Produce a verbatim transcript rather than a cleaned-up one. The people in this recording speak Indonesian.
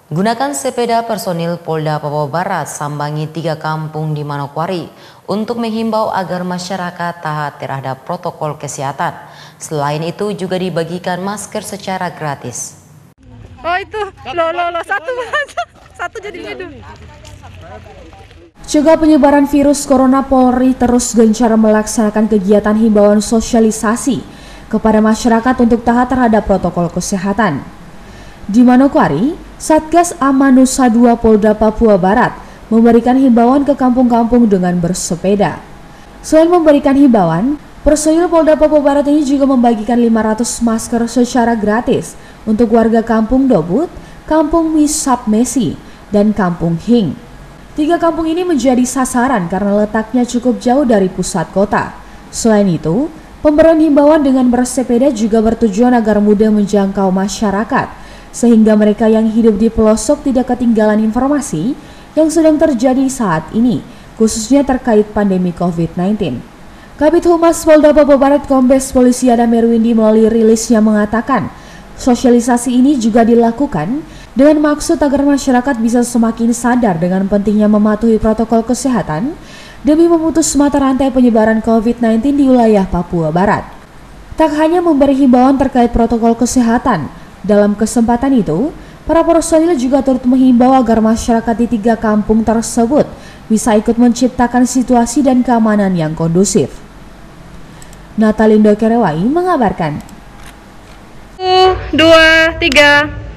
Gunakan sepeda personil Polda Papua Barat sambangi tiga kampung di Manokwari untuk menghimbau agar masyarakat taat terhadap protokol kesehatan. Selain itu juga dibagikan masker secara gratis. Oh itu, lo lo lo satu satu jadi hidup. Cegah penyebaran virus corona, Polri terus gencar melaksanakan kegiatan himbauan sosialisasi kepada masyarakat untuk taat terhadap protokol kesehatan. Di Manokwari, Satgas Amanusa dua Polda Papua Barat memberikan himbauan ke kampung-kampung dengan bersepeda. Selain memberikan himbauan, personil Polda Papua Barat ini juga membagikan lima ratus masker secara gratis untuk warga Kampung Dobut, Kampung Misap Mesi, dan Kampung Hing. Tiga kampung ini menjadi sasaran karena letaknya cukup jauh dari pusat kota. Selain itu, pemberian himbauan dengan bersepeda juga bertujuan agar mudah menjangkau masyarakat, sehingga mereka yang hidup di pelosok tidak ketinggalan informasi yang sedang terjadi saat ini, khususnya terkait pandemi covid sembilan belas. Kabid Humas Polda Papua Barat Kombes Polisi Adam Erwindi melalui rilisnya mengatakan, sosialisasi ini juga dilakukan dengan maksud agar masyarakat bisa semakin sadar dengan pentingnya mematuhi protokol kesehatan demi memutus mata rantai penyebaran covid sembilan belas di wilayah Papua Barat. Tak hanya memberi himbauan terkait protokol kesehatan, dalam kesempatan itu, para personil juga turut menghimbau agar masyarakat di tiga kampung tersebut bisa ikut menciptakan situasi dan keamanan yang kondusif. Natalindo Kerewai mengabarkan. Satu, dua, tiga.